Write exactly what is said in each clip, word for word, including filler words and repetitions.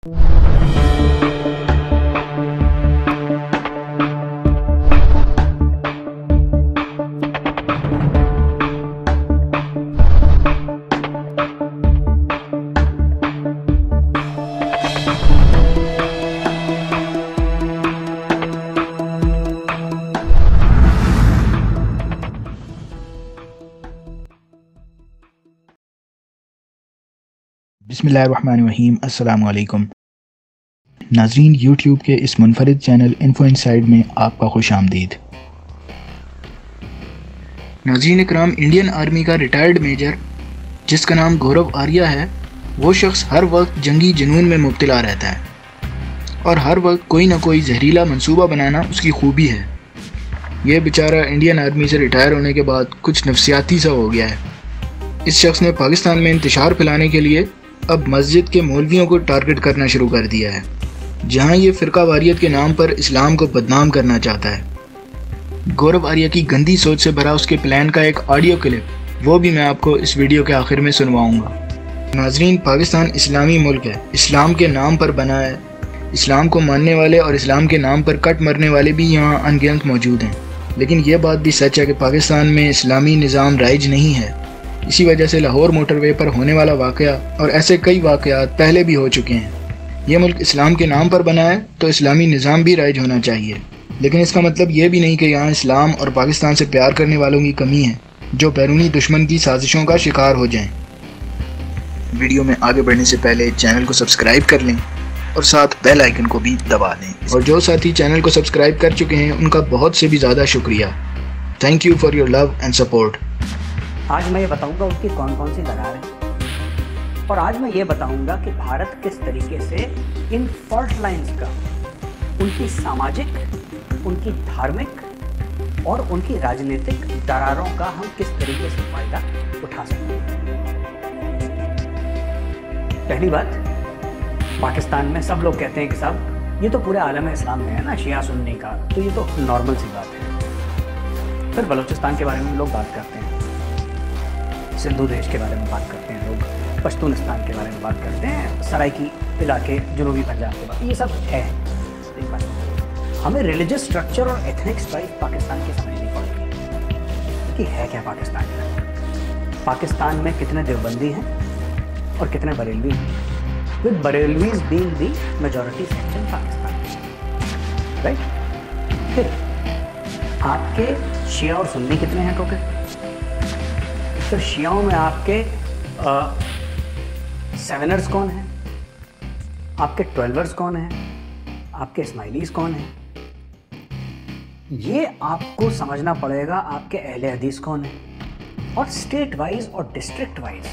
बिस्मिल्लाहिर्रहमानिर्रहीम। अस्सलामु अलैकुम नाज़रीन, यूट्यूब के इस मुनफरिद चैनल इन्फो इनसाइड में आपका खुश आमदीद। नाज़रीन इकराम, इंडियन आर्मी का रिटायर्ड मेजर जिसका नाम गौरव आर्या है, वो शख्स हर वक्त जंगी जुनून में मुब्तला रहता है और हर वक्त कोई ना कोई जहरीला मंसूबा बनाना उसकी खूबी है। ये बेचारा इंडियन आर्मी से रिटायर होने के बाद कुछ नफसियाती सा हो गया है। इस शख्स ने पाकिस्तान में इंतशार फैलाने के लिए अब मस्जिद के मौलवियों को टारगेट करना शुरू कर दिया है, जहां ये फ़िरका वारियत के नाम पर इस्लाम को बदनाम करना चाहता है। गौरव आर्या की गंदी सोच से भरा उसके प्लान का एक ऑडियो क्लिप, वो भी मैं आपको इस वीडियो के आखिर में सुनवाऊंगा। नाजरीन, पाकिस्तान इस्लामी मुल्क है, इस्लाम के नाम पर बना है। इस्लाम को मानने वाले और इस्लाम के नाम पर कट मरने वाले भी यहाँ अनगिनत मौजूद हैं, लेकिन यह बात भी सच है कि पाकिस्तान में इस्लामी निज़ाम राइज नहीं है। इसी वजह से लाहौर मोटरवे पर होने वाला वाक़या और ऐसे कई वाक़यात पहले भी हो चुके हैं। ये मुल्क इस्लाम के नाम पर बना है तो इस्लामी निज़ाम भी राइज होना चाहिए, लेकिन इसका मतलब ये भी नहीं कि यहाँ इस्लाम और पाकिस्तान से प्यार करने वालों की कमी है जो बैरूनी दुश्मन की साजिशों का शिकार हो जाएं। वीडियो में आगे बढ़ने से पहले चैनल को सब्सक्राइब कर लें और साथ बेल आइकन को भी दबा दें। और जो साथी चैनल को सब्सक्राइब कर चुके हैं उनका बहुत से भी ज़्यादा शुक्रिया। Thank you for your love and support. आज मैं ये बताऊंगा उनकी कौन कौन सी दरार है, और आज मैं ये बताऊंगा कि भारत किस तरीके से इन फॉल्ट लाइंस का, उनकी सामाजिक, उनकी धार्मिक और उनकी राजनीतिक दरारों का हम किस तरीके से फायदा उठा सकते हैं। पहली बात, पाकिस्तान में सब लोग कहते हैं कि साहब ये तो पूरे आलम इस्लाम में है ना, शिया सुन्नी का, तो ये तो नॉर्मल सी बात है। फिर बलूचिस्तान के बारे में लोग बात करते हैं, सिंधु देश के बारे में बात करते हैं लोग, पश्तूनिस्तान के बारे में बात करते हैं, सराइकी इलाके जनूबी पंजाब के बारे में, ये सब है। एक बात, हमें रिलीजियस स्ट्रक्चर और एथनिक स्ट्राइक पाकिस्तान की समझनी पड़ेगी कि है क्या पाकिस्तान में। पाकिस्तान में कितने देवबंदी हैं और कितने बरेलवी हैं, with Barelvis being the majority sect in Pakistan, right. फिर आपके शिया और सुन्नी कितने हैं टोटल? तो शियाओं में आपके सेवनर्स कौन हैं, आपके ट्वेल्वर्स कौन हैं, आपके इस्माइलीज कौन हैं, ये आपको समझना पड़ेगा। आपके अहले हदीस कौन हैं, और स्टेट वाइज और डिस्ट्रिक्ट वाइज,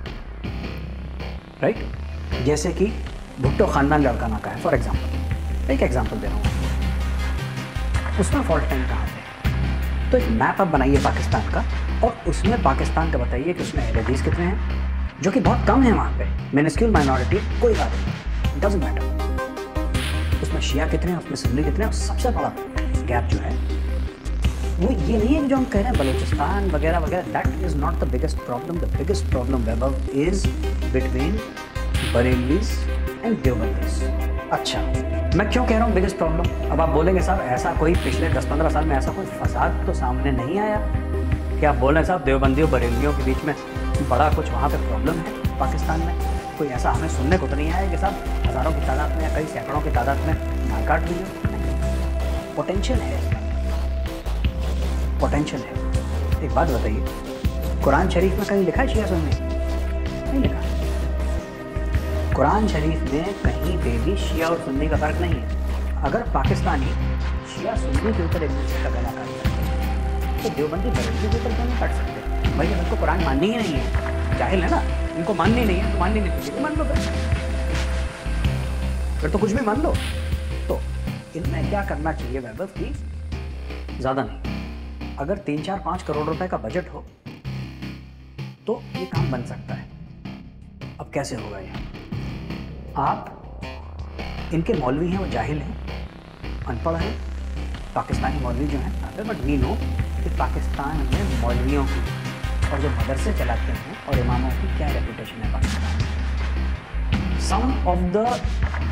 राइट। जैसे कि भुट्टो खानदान लड़काना का है फॉर एग्जांपल, एक एग्जांपल दे रहा हूँ, उसमें फॉल्ट लाइन कहाँ पे। तो एक मैप आप बनाइए पाकिस्तान का, और उसमें पाकिस्तान का बताइए कि उसमें अहले हदीस कितने हैं, जो कि बहुत कम है वहाँ पे, मिनिस्क्यूल माइनॉरिटी, कोई बात नहीं, डजंट मैटर। उसमें शिया कितने हैं, उसमें सुन्नी कितने हैं, सबसे बड़ा गैप जो है वो ये नहीं है कि जो हम कह रहे हैं बलूचिस्तान वगैरह वगैरह, that is not the biggest problem. The biggest problem Vaibhav is between Barelvis and Deobandis. अच्छा, मैं क्यों कह रहा हूँ बिगेस्ट प्रॉब्लम? अब आप बोलेंगे साहब ऐसा कोई पिछले दस पंद्रह साल में ऐसा कोई फसाद तो सामने नहीं आया कि आप बोल रहे हैं साहब देवबंदियों बरेलवियों के बीच में बड़ा कुछ वहाँ पे प्रॉब्लम है पाकिस्तान में? कोई ऐसा हमें सुनने को तो नहीं आया कि साहब हज़ारों की तादाद में या कई सैकड़ों की तादाद में मार काट ली है। पोटेंशियल है, पोटेंशियल है। एक बात बताइए, कुरान शरीफ में कहीं लिखा है शिया सुन्नी? नहीं लिखा। कुरान शरीफ में कहीं पे भी शिया और सुन्नी का फ़र्क नहीं है। अगर पाकिस्तानी शिया सुन्नी के ऊपर एक दूसरे का गला काट तो देवबंदी बरेलवी के ऊपर क्यों नहीं काट सकते? भाई इनको कुरान माननी ही नहीं है, जाहिल है ना, इनको माननी नहीं है तो माननी नहीं चाहिए, मान लो फिर फिर तो कुछ भी मान लो। तो इनमें क्या करना चाहिए वैभव की, ज़्यादा नहीं, अगर तीन चार पाँच करोड़ रुपए का बजट हो तो ये काम बन सकता है। अब कैसे होगा ये? आप इनके मौलवी हैं वो जाहिल हैं, अनपढ़ हैं, पाकिस्तानी मौलवी जो हैं, बट वी नो कि पाकिस्तान में मौलवियों की और जो मदरसे चलाते हैं और इमामों की क्या रेपुटेशन है पाकिस्तान में। Some of the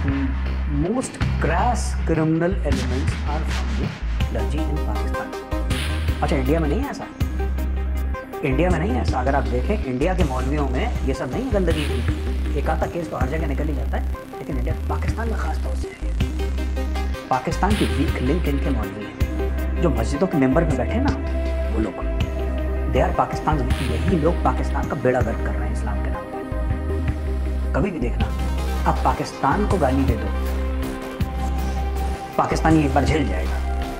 most crash criminal elements are from the clergy in Pakistan. अच्छा, इंडिया में नहीं है ऐसा, इंडिया में नहीं है ऐसा। अगर आप देखें इंडिया के मौलवियों में ये सब नहीं गंदगी थी, एक आधा केस तो हर जगह निकल ही जाता है, लेकिन इंडिया पाकिस्तान में खास तौर से है। पाकिस्तान की वीक लिंक इनके मौलवी हैं, जो मस्जिदों के मेंबर में बैठे ना वो लोग, दे आर पाकिस्तान। यही लोग पाकिस्तान का बेड़ा गर्क कर रहे हैं इस्लाम के नाम पे। कभी भी देखना, आप पाकिस्तान को गाली दे दो, पाकिस्तानी एक बार झेल जाएगा।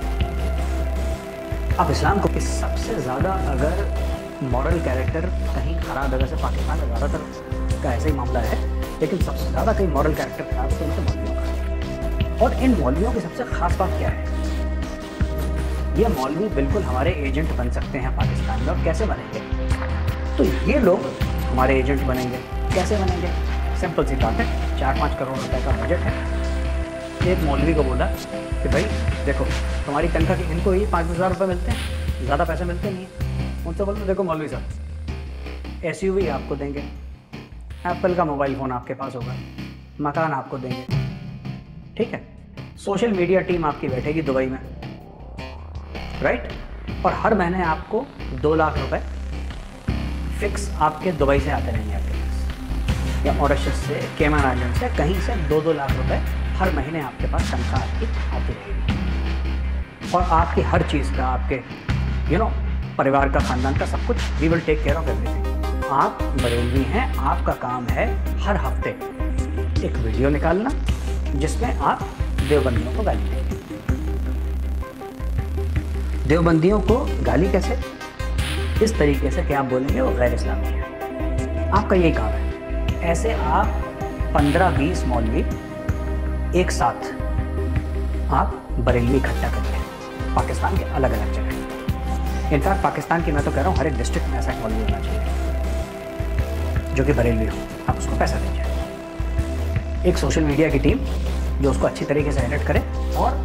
आप इस्लाम को सबसे ज़्यादा अगर मॉरल कैरेक्टर कहीं खराब जगह से पाकिस्तान में ज़्यादातर का ऐसा ही मामला है, लेकिन सबसे ज़्यादा कहीं मॉरल कैरेक्टर खराब तो उनके मौलवियों का। और इन मौलवियों की सबसे खास बात क्या है, ये मौलवी बिल्कुल हमारे एजेंट बन सकते हैं पाकिस्तान में। और कैसे बनेंगे? तो ये लोग हमारे एजेंट बनेंगे। कैसे बनेंगे? सिंपल सी बात है, चार पाँच करोड़ रुपए का बजट है। एक मौलवी को बोला कि भाई देखो, तुम्हारी तनख्वाह की इनको ही पाँच हज़ार रुपये मिलते हैं, ज़्यादा पैसे मिलते नहीं हैं। उनसे बोलते देखो मौलवी साहब, एस यू वी आपको देंगे, एप्पल का मोबाइल फ़ोन आपके पास होगा, मकान आपको देंगे, ठीक है, सोशल मीडिया टीम आपकी बैठेगी दुबई में, राइट, और हर महीने आपको दो लाख रुपए फिक्स आपके दुबई से आते रहेंगे आपके पास, या मॉरिशस से, केमन आइलैंड से, कहीं से दो दो लाख रुपए हर महीने आपके पास तनख्वाह आपकी आती रहेगी। और आपकी हर चीज़ का, आपके यू नो परिवार का, खानदान का, सब कुछ we will take care of everything. आप बरेलवी हैं, आपका काम है हर हफ्ते एक वीडियो निकालना जिसमें आप देवबंदियों को गाली देंगे। देवबंदियों को गाली कैसे? इस तरीके से कि आप बोलेंगे वो गैर इस्लामी है। आपका यही काम है। ऐसे आप पंद्रह बीस मौलवी एक साथ आप बरेलवी इकट्ठा करिए पाकिस्तान के अलग अलग जगह। इनफैक्ट पाकिस्तान की मैं तो कह रहा हूँ हर एक डिस्ट्रिक्ट में ऐसा एक मौलवी होना चाहिए जो कि बरेलवी हो, आप उसको पैसा दीजिए। एक सोशल मीडिया की टीम जो उसको अच्छी तरीके से एडिट करे और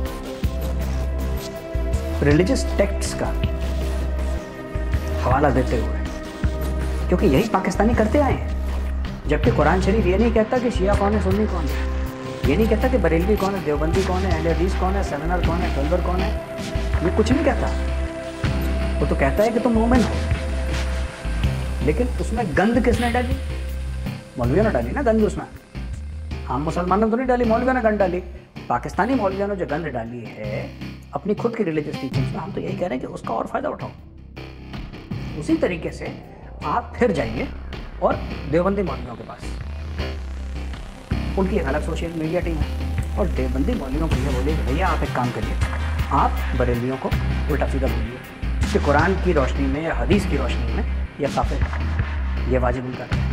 रिलीजियस टेक्स्ट्स का हवाला देते हुए, क्योंकि यही पाकिस्तानी करते आए हैं। जबकि कुरान शरीफ ये नहीं कहता कि शिया कौन है, सुन्नी कौन है, ये नहीं कहता कि बरेलवी कौन है, देवबंदी कौन है, अहले हदीस कौन है, सेमिनार कौन है, कलवर कौन है, ये कुछ नहीं कहता। वो तो कहता है कि तुम मोमिन हो। लेकिन उसमें गंद किसने डाली? मौलवियों ने डाली ना गंद उसमें। हम मुसलमानों तो नहीं डाली, मौलवियों ने गंद डाली। पाकिस्तानी मौलवियों ने जो गंद डाली है अपनी खुद की रिलीजियस टीचिंग्स में, हम तो यही कह रहे हैं कि उसका और फायदा उठाओ। उसी तरीके से आप फिर जाइए और देवबंदी मौलवियों के पास, उनकी एक अलग सोशल मीडिया टीम है, और देवबंदी मौलवियों को ये बोलिए कि भैया आप एक काम करिए, आप बरेलवियों को उल्टा सीधा बोलिए कि कुरान की रोशनी में या हदीस की रोशनी में यह काफिर है, यह वाजिब उनका है।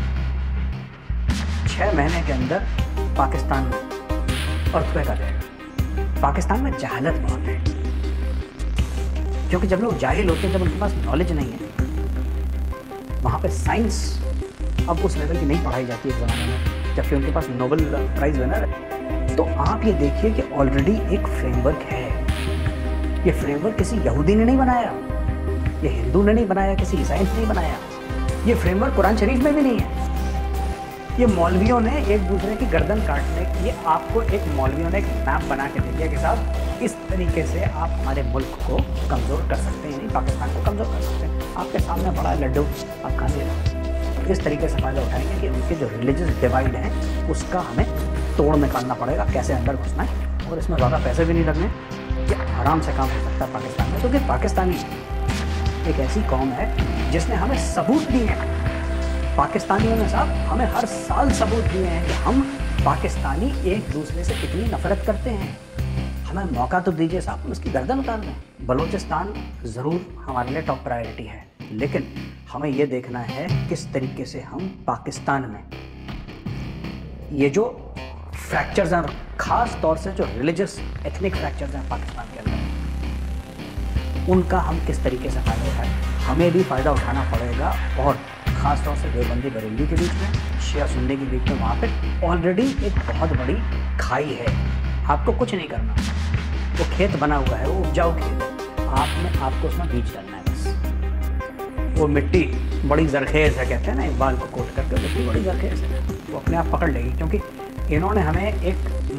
छः महीने के अंदर पाकिस्तान में अर्थक्वेक आ जाएगा। पाकिस्तान में जहालत बहुत है, क्योंकि जब लोग जाहिल होते हैं, जब उनके पास नॉलेज नहीं है, वहाँ पे साइंस अब उस लेवल की नहीं पढ़ाई जाती है ज़माने में, जबकि उनके पास नोबेल प्राइज़ विनर है। तो आप ये देखिए कि ऑलरेडी एक फ्रेमवर्क है। ये फ्रेमवर्क किसी यहूदी ने नहीं बनाया, ये हिंदू ने नहीं बनाया, किसी ईसाई ने नहीं बनाया। ये फ्रेमवर्क कुरान शरीफ में भी नहीं है। ये मौलवियों ने एक दूसरे की गर्दन काटने के लिए आपको एक मौलवियों ने एक मैप बना के दे दिया कि साहब इस तरीके से आप हमारे मुल्क को कमज़ोर कर सकते हैं, यानी पाकिस्तान को कमज़ोर कर सकते हैं। आपके सामने बड़ा लड्डू, आप खा ले रहे। इस तरीके से फ़ायदा उठाएंगे कि उनके जो रिलीजियस डिवाइड हैं उसका हमें तोड़ निकालना पड़ेगा, कैसे अंदर घुसना है, और इसमें ज़्यादा पैसे भी नहीं लगने, ये आराम से काम हो सकता है पाकिस्तान में। क्योंकि तो पाकिस्तानी एक ऐसी कौम है जिसने हमें सबूत दिए हैं। पाकिस्तानियों ने साहब हमें हर साल सबूत दिए हैं कि हम पाकिस्तानी एक दूसरे से कितनी नफरत करते हैं। हमें मौका तो दीजिए साहब, हम उसकी गर्दन उतार दें। बलूचिस्तान ज़रूर हमारे लिए टॉप प्रायोरिटी है, लेकिन हमें ये देखना है किस तरीके से हम पाकिस्तान में ये जो फ्रैक्चर्स हैं, ख़ास तौर से जो रिलीजियस एथनिक फ्रैक्चर्स हैं पाकिस्तान के अंदर, उनका हम किस तरीके से फ़ायदा उठाएं। हमें भी फ़ायदा उठाना पड़ेगा, और ख़ास तौर से देवबंदी बरेलवी के बीच में, शिया सुन्नी के बीच में, वहाँ पे ऑलरेडी एक बहुत बड़ी खाई है। आपको कुछ नहीं करना, वो खेत बना हुआ है, वो उपजाऊ खेत है, आपने आपको उसमें बीज डालना है बस। वो मिट्टी बड़ी जरखेज़ है, कहते हैं ना, एक बाल को कोट करके, मिट्टी बड़ी जरखेज़ है, वो अपने आप पकड़ लेगी। क्योंकि इन्होंने हमें एक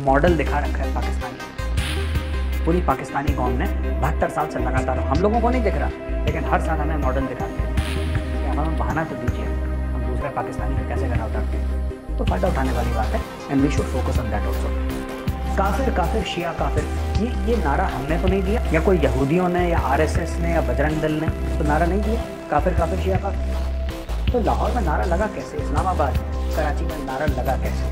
मॉडल दिखा रखा है पाकिस्तानी, पूरी पाकिस्तानी कौम ने बहत्तर साल से लगातार, हम लोगों को नहीं दिख रहा, लेकिन हर साल हमें मॉडल दिखाते हैं कि हमें बहाना तो दीजिए, हम दूसरे पाकिस्तानी को कैसे गला उतारते हैं। तो फ़ायदा उठाने वाली बात है, and we should focus on that also. काफिर काफिर शिया काफिर, ये ये नारा हमने तो नहीं दिया, या कोई यहूदियों ने या आरएसएस ने या बजरंग दल ने तो नारा नहीं दिया काफिर काफिर शिया काफिर। तो लाहौर में नारा लगा कैसे, इस्लामाबाद कराची में नारा लगा कैसे?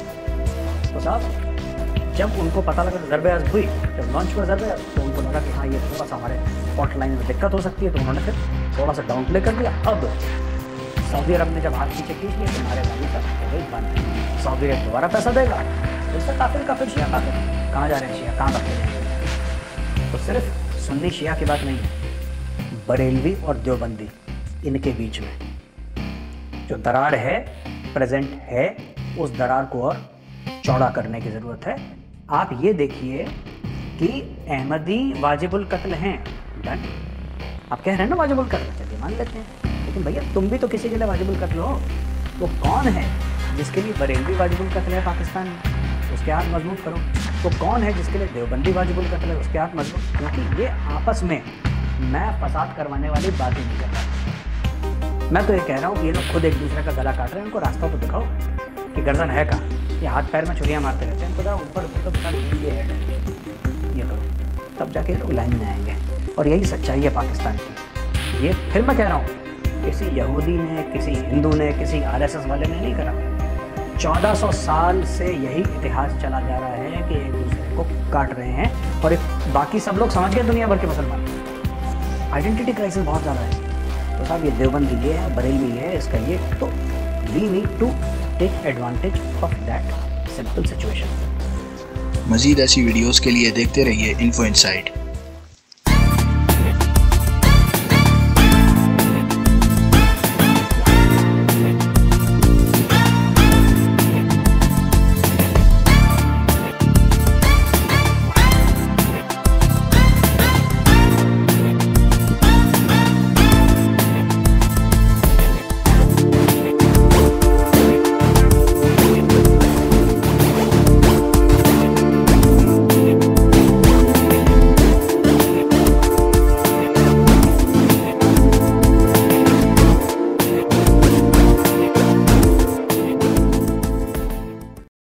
तो साहब जब उनको पता लगा ज़रबे-अज़ हुई, जब लॉन्च हुआ ज़रबे-अज़, तो उनको लगा कि हाँ ये थोड़ा सा हमारे हॉट लाइन में दिक्कत हो सकती है, तो उन्होंने फिर थोड़ा सा डाउन प्ले कर दिया। अब सऊदी अरब ने जब हाथ पीछे खींच लिया तो नारे बाजी का हो गई बंद। सऊदी अरब दोबारा पैसा देगा, इससे काफिर काफिर शिया काफिर कहाँ जा रहे हैं, शिया कहाँ रखे हैं? तो सिर्फ सुन्नी शिया की बात नहीं है, बरेलवी और देवबंदी इनके बीच में जो दरार है, प्रेजेंट है, उस दरार को और चौड़ा करने की ज़रूरत है। आप ये देखिए कि अहमदी वाजिबुल कत्ल हैं, डन। आप कह रहे हैं ना वाजिबुल कत्ल, चलिए मान लेते हैं, लेकिन भैया तुम भी तो किसी के लिए वाजिबुल कत्ल हो। वो कौन है जिसके लिए बरेलवी वाजिबुल कत्ल है पाकिस्तान में, उसके हाथ मजबूत करो। वो कौन है जिसके लिए देवबंदी वाजिबुल कत्ल है, उसके हाथ मजबूत, क्योंकि ये आपस में मैं फसाद करवाने वाली बात ही नहीं कर रहा। मैं तो ये कह रहा हूँ कि ये लोग खुद एक दूसरे का गला काट रहे हैं, उनको रास्ता तो दिखाओ कि गर्दन है कहाँ। ये हाथ पैर में छुरियाँ मारते रहते हैं, खुदा ऊपर तो पता नहीं ये है, ये करो, तब जाके लोग लाइन में आएंगे। और यही सच्चाई है पाकिस्तान की। ये फिर मैं कह रहा हूँ, किसी यहूदी ने, किसी हिंदू ने, किसी आरएसएस वाले ने नहीं करा। चौदह सौ साल से यही इतिहास चला जा रहा है कि एक दूसरे को काट रहे हैं, और एक बाकी सब लोग समझ गए दुनिया भर के मुसलमान। आइडेंटिटी क्राइसिस बहुत ज़्यादा है। तो साहब ये देवबंदी ये है, बरेलवी है, इसका ये, तो we need to take advantage of that simple situation. मज़ीद ऐसी वीडियोस के लिए देखते रहिए इन्फो इनसाइट।